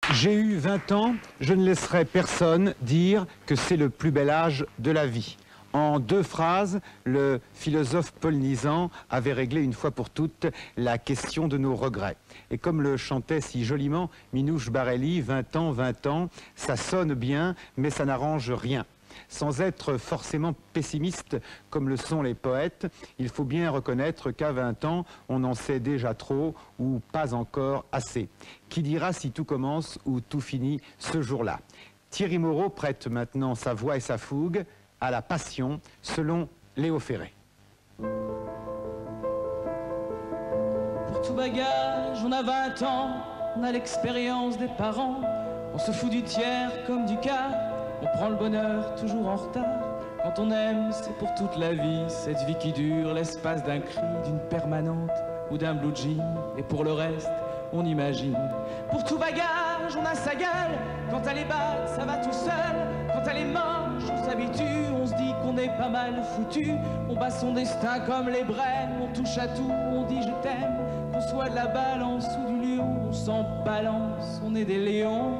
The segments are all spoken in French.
J'ai eu 20 ans, je ne laisserai personne dire que c'est le plus bel âge de la vie. En 2 phrases, le philosophe Paul Nizan avait réglé une fois pour toutes la question de nos regrets. Et comme le chantait si joliment Minouche Barelli, 20 ans, ça sonne bien, mais ça n'arrange rien. Sans être forcément pessimiste comme le sont les poètes, il faut bien reconnaître qu'à 20 ans, on en sait déjà trop ou pas encore assez. Qui dira si tout commence ou tout finit ce jour-là? Thierry Moreau prête maintenant sa voix et sa fougue à la passion, selon Léo Ferré. Pour tout bagage, on a 20 ans, on a l'expérience des parents, on se fout du tiers comme du quart, on prend le bonheur toujours en retard. Quand on aime, c'est pour toute la vie, cette vie qui dure l'espace d'un cri, d'une permanente ou d'un blue jean. Et pour le reste, on imagine. Pour tout bagage, on a sa gueule, quand elle est batte, ça va tout seul. Quand elle est moche, on s'habitue, on se dit qu'on est pas mal foutu. On bat son destin comme les brènes, on touche à tout, on dit je t'aime. Qu'on soit de la balance ou du lion, on s'en balance, on est des lions.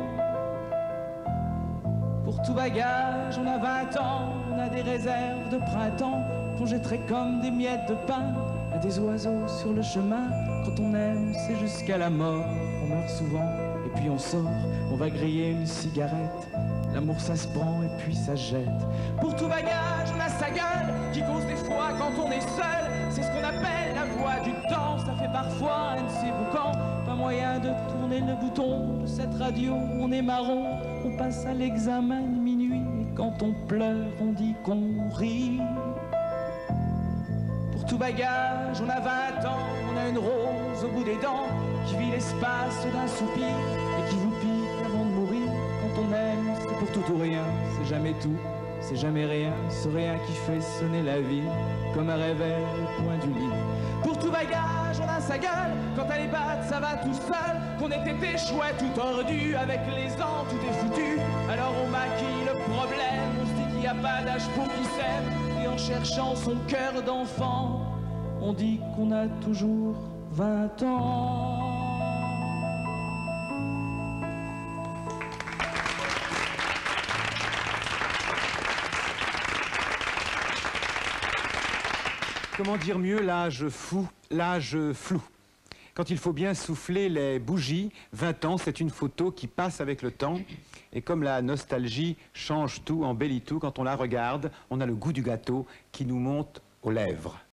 Pour tout bagage, on a 20 ans, on a des réserves de printemps qu'on jetterait comme des miettes de pain à des oiseaux sur le chemin. Quand on aime, c'est jusqu'à la mort, on meurt souvent et puis on sort, on va griller une cigarette. L'amour ça se prend et puis ça se jette. Pour tout bagage, on a sa gueule qui cause des fois quand on est seul. C'est ce qu'on appelle la voix du temps, ça fait parfois un de ces boucans. Pas moyen de tourner le bouton de cette radio, on est marron. On passe à l'examen de minuit et quand on pleure, on dit qu'on rit. Pour tout bagage, on a 20 ans, on a une rose au bout des dents qui vit l'espace d'un soupir et qui vous pique avant de mourir. Quand on aime, c'est pour tout ou rien, c'est jamais tout, c'est jamais rien, ce rien qui fait sonner la vie comme un réveil au point du lit. Pour tout bagage, on a sa gueule, quand elle est batte, ça va tout seul. Qu'on ait été chouette tout tordu, avec les ans, tout est foutu. Alors on maquille le problème, on se dit qu'il n'y a pas d'âge pour qui s'aime. Et en cherchant son cœur d'enfant, on dit qu'on a toujours 20 ans. Comment dire mieux l'âge fou, l'âge flou? Quand il faut bien souffler les bougies, 20 ans, c'est une photo qui passe avec le temps. Et comme la nostalgie change tout, embellit tout, quand on la regarde, on a le goût du gâteau qui nous monte aux lèvres.